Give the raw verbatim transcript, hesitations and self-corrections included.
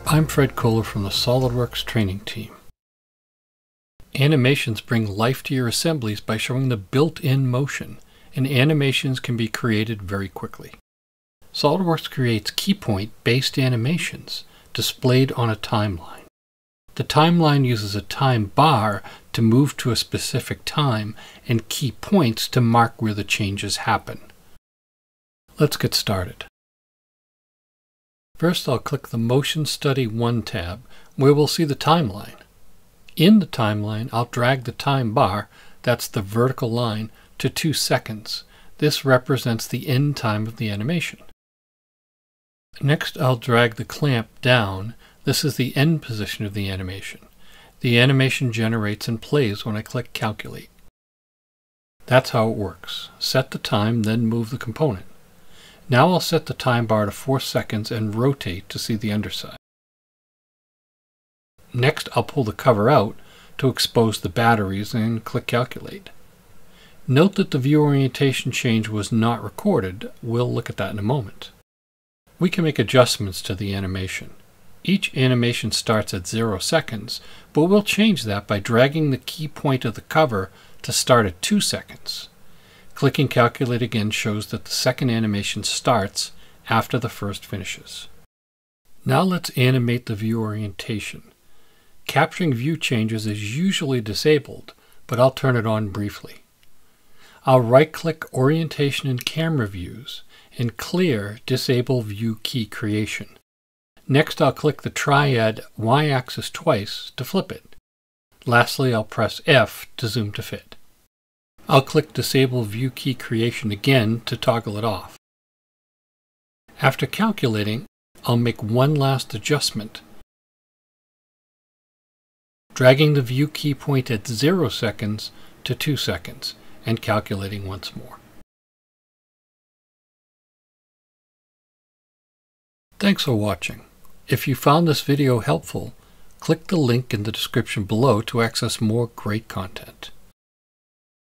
I'm Fred Kohler from the SOLIDWORKS training team. Animations bring life to your assemblies by showing the built-in motion, and animations can be created very quickly. SOLIDWORKS creates keypoint-based animations displayed on a timeline. The timeline uses a time bar to move to a specific time and key points to mark where the changes happen. Let's get started. First, I'll click the Motion Study one tab, where we'll see the timeline. In the timeline, I'll drag the time bar, that's the vertical line, to two seconds. This represents the end time of the animation. Next, I'll drag the clamp down. This is the end position of the animation. The animation generates and plays when I click Calculate. That's how it works. Set the time, then move the component. Now I'll set the time bar to four seconds and rotate to see the underside. Next, I'll pull the cover out to expose the batteries and click Calculate. Note that the view orientation change was not recorded. We'll look at that in a moment. We can make adjustments to the animation. Each animation starts at zero seconds, but we'll change that by dragging the key point of the cover to start at two seconds. Clicking Calculate again shows that the second animation starts after the first finishes. Now let's animate the view orientation. Capturing view changes is usually disabled, but I'll turn it on briefly. I'll right-click Orientation and Camera Views and clear Disable View Key Creation. Next, I'll click the triad Y-axis twice to flip it. Lastly, I'll press F to zoom to fit. I'll click Disable View Key Creation again to toggle it off. After calculating, I'll make one last adjustment, dragging the view key point at zero seconds to two seconds and calculating once more. Thanks for watching. If you found this video helpful, click the link in the description below to access more great content.